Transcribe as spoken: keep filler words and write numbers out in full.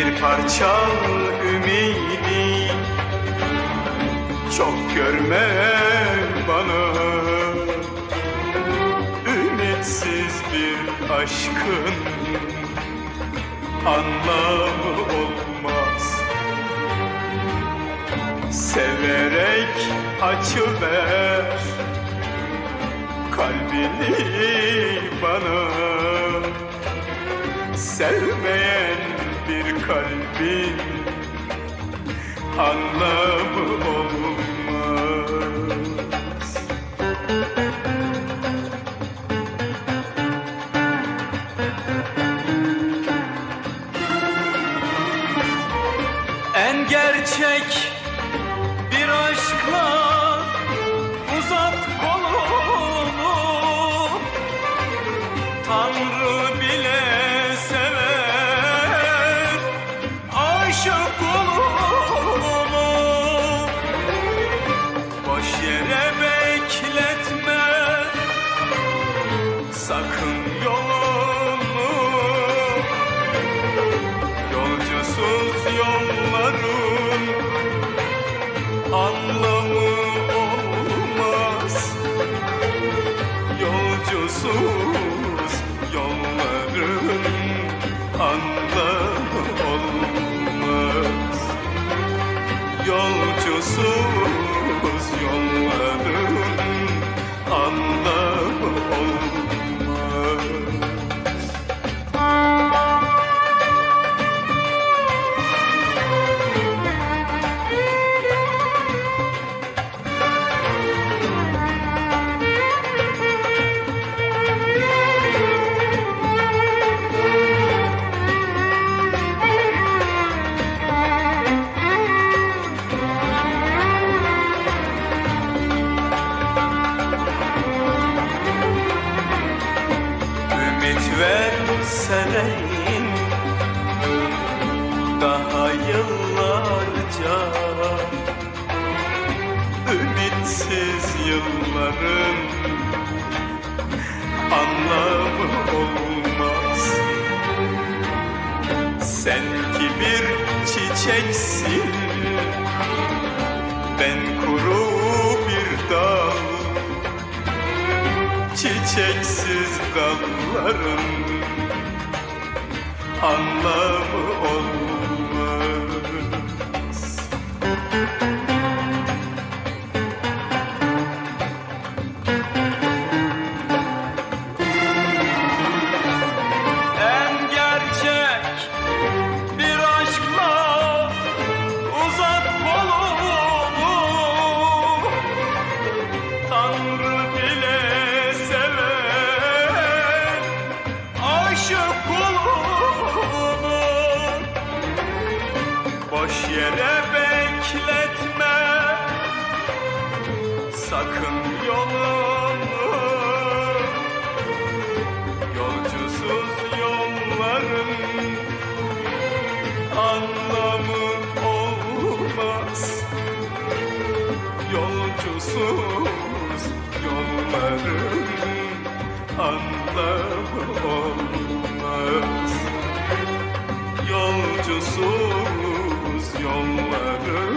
bir parça ümidi çok görme bana. Ümitsiz bir aşkın anlamı olmaz. Severek açıver kalbini bana. Sevmeyen bir kalbin anlamı olmaz. En gerçek bir aşkla uzat kolunu, Tanrı bile sever aşık olunu. Boş yere bekletme sakın yolunu, yolcusuz yolların anlamı olmaz. Yolcusuz yolların anlamı olmaz. Yolcusuz yolların anlamı olmaz. Verseneyin daha yıllarca, ümitsiz yılların anlamı olmaz. Sen ki bir çiçeksin, ben kuru bir dal. Çiçeksiz dalların anlamı olmaz. En gerçek bir aşkla uzat kolunu, Tanrı bile boş yere bekletme sakın yolunu, yolcusuz yolların anlamı olmaz. Yolcusuz yolların anlamı olmaz. Yolcusuz yolları